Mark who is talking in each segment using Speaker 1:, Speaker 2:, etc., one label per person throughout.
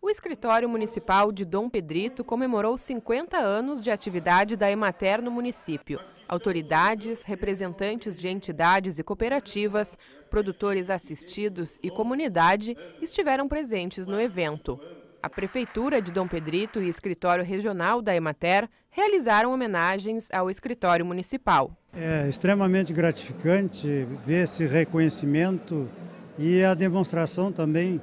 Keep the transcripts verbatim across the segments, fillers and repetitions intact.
Speaker 1: O Escritório Municipal de Dom Pedrito comemorou cinquenta anos de atividade da Emater no município. Autoridades, representantes de entidades e cooperativas, produtores assistidos e comunidade estiveram presentes no evento. A Prefeitura de Dom Pedrito e o Escritório Regional da Emater realizaram homenagens ao Escritório Municipal.
Speaker 2: É extremamente gratificante ver esse reconhecimento e a demonstração também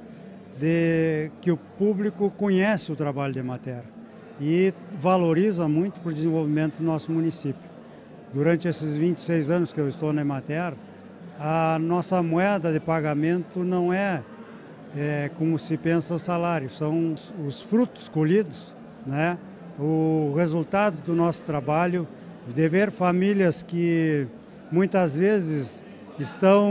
Speaker 2: de que o público conhece o trabalho da Emater e valoriza muito para o desenvolvimento do nosso município. Durante esses vinte e seis anos que eu estou na Emater, a nossa moeda de pagamento não é, é como se pensa o salário, são os, os frutos colhidos, né? O resultado do nosso trabalho, de ver famílias que muitas vezes estão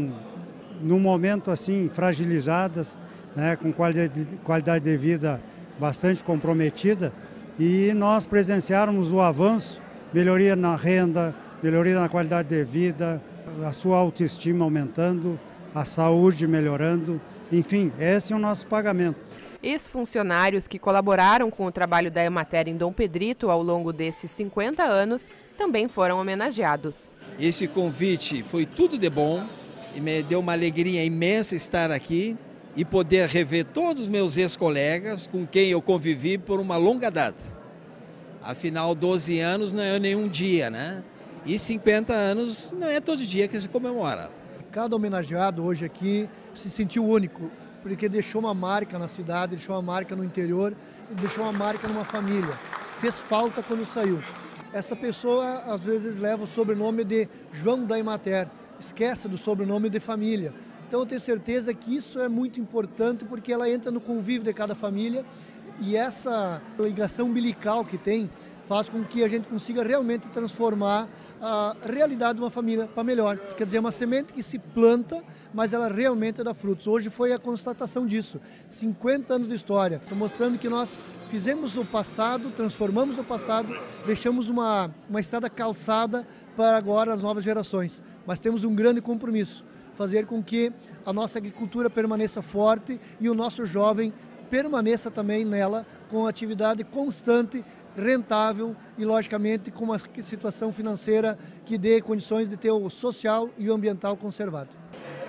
Speaker 2: num momento assim fragilizadas, né, com qualidade, qualidade de vida bastante comprometida, e nós presenciarmos o avanço, melhoria na renda, melhoria na qualidade de vida, a sua autoestima aumentando, a saúde melhorando, enfim, esse é o nosso pagamento.
Speaker 1: Ex-funcionários que colaboraram com o trabalho da Emater em Dom Pedrito ao longo desses cinquenta anos também foram homenageados.
Speaker 3: Esse convite foi tudo de bom e me deu uma alegria imensa estar aqui e poder rever todos os meus ex-colegas com quem eu convivi por uma longa data. Afinal, doze anos não é nenhum dia, né? E cinquenta anos não é todo dia que se comemora.
Speaker 4: Cada homenageado hoje aqui se sentiu único, porque deixou uma marca na cidade, deixou uma marca no interior, deixou uma marca numa família. Fez falta quando saiu. Essa pessoa, às vezes, leva o sobrenome de João da Emater, esquece do sobrenome de família. Então eu tenho certeza que isso é muito importante porque ela entra no convívio de cada família e essa ligação umbilical que tem faz com que a gente consiga realmente transformar a realidade de uma família para melhor. Quer dizer, é uma semente que se planta, mas ela realmente dá frutos. Hoje foi a constatação disso. cinquenta anos de história, mostrando que nós fizemos o passado, transformamos o passado, deixamos uma, uma estrada calçada para agora as novas gerações. Mas temos um grande compromisso, fazer com que a nossa agricultura permaneça forte e o nosso jovem permaneça também nela com atividade constante, rentável e, logicamente, com uma situação financeira que dê condições de ter o social e o ambiental conservado.